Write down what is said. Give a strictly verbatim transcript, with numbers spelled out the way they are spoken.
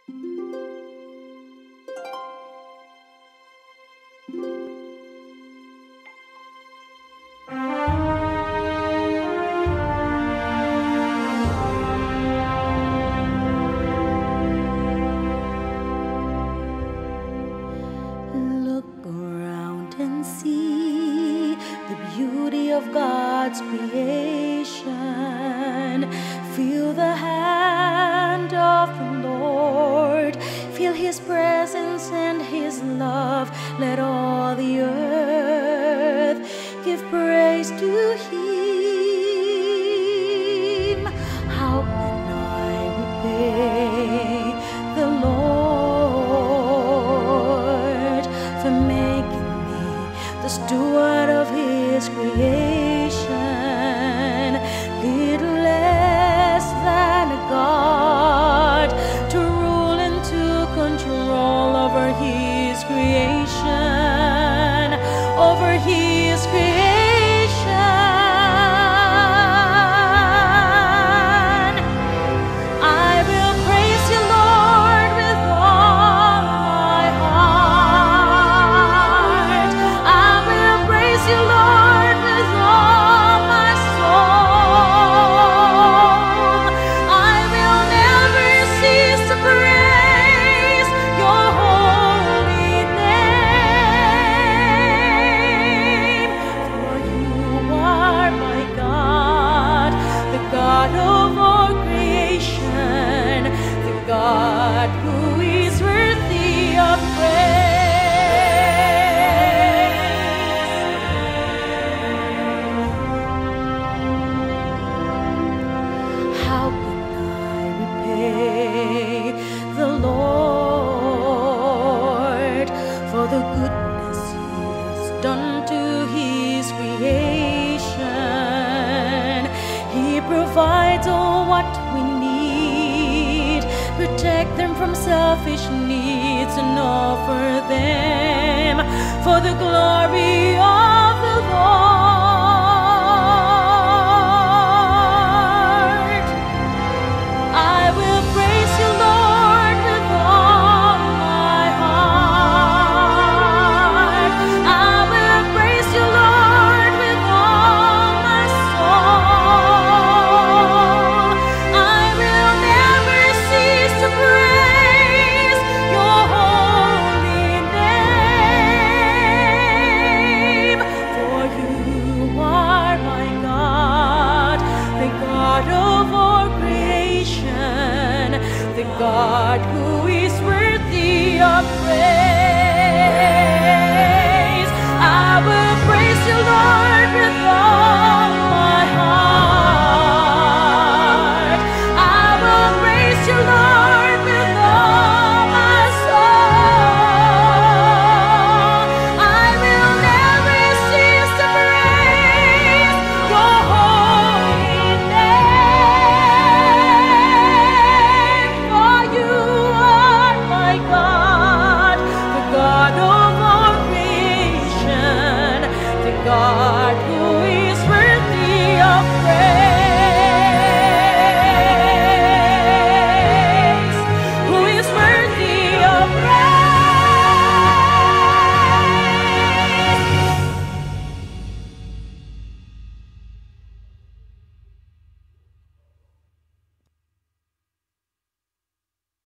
Look around and see the beauty of God's creation. Feel the hand of the Lord. Feel His presence and His love. Let all the earth give praise to Him. How can I repay the Lord for making me the steward of His creation? Little less than a God, to rule and to control over His creation, over His creation. I will praise You, Lord, with all my heart. I will praise You, Lord, with all my soul. I will never cease to praise Your holy name. For You are my God, the God of all creation, the God who is worthy of praise. How can I repay the Lord for the goodness He has done to His creation? He provides all what we need, protect them from selfish needs, and offer them for the glory of the Lord. I will praise You, Lord, with all my heart. I will praise You, Lord, with all my soul. I will never cease to praise Your holy name. For You are my God, the God of all creation, the God who is worthy of praise.